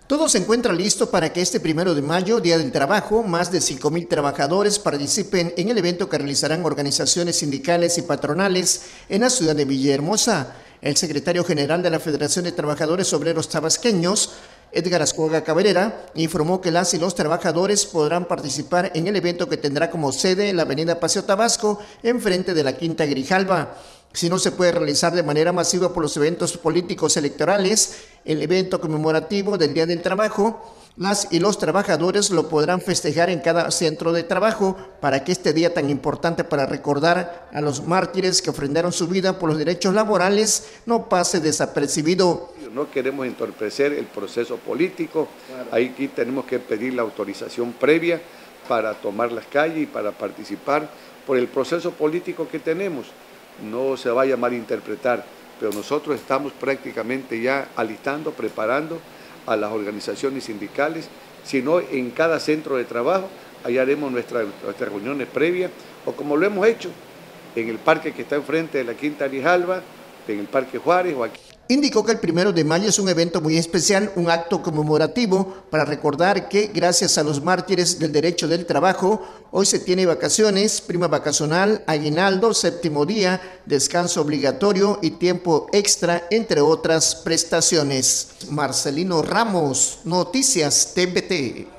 Todo se encuentra listo para que este 1 de mayo, Día del Trabajo, más de 5.000 trabajadores participen en el evento que realizarán organizaciones sindicales y patronales en la ciudad de Villahermosa. El secretario general de la Federación de Trabajadores Obreros Tabasqueños, Edgar Ascuaga Cabrera, informó que las y los trabajadores podrán participar en el evento que tendrá como sede la avenida Paseo Tabasco, enfrente de la Quinta Grijalba. Si no se puede realizar de manera masiva por los eventos políticos electorales, el evento conmemorativo del Día del Trabajo, las y los trabajadores lo podrán festejar en cada centro de trabajo para que este día tan importante para recordar a los mártires que ofrendaron su vida por los derechos laborales no pase desapercibido. No queremos entorpecer el proceso político, aquí tenemos que pedir la autorización previa para tomar las calles y para participar por el proceso político que tenemos. No se vaya a malinterpretar, pero nosotros estamos prácticamente ya alistando, preparando a las organizaciones sindicales, sino en cada centro de trabajo, ahí haremos nuestras reuniones previas, o como lo hemos hecho en el parque que está enfrente de la Quinta Grijalba, en el Parque Juárez o aquí. Indicó que el 1 de mayo es un evento muy especial, un acto conmemorativo para recordar que gracias a los mártires del derecho del trabajo, hoy se tiene vacaciones, prima vacacional, aguinaldo, séptimo día, descanso obligatorio y tiempo extra, entre otras prestaciones. Marcelino Ramos, Noticias TVT.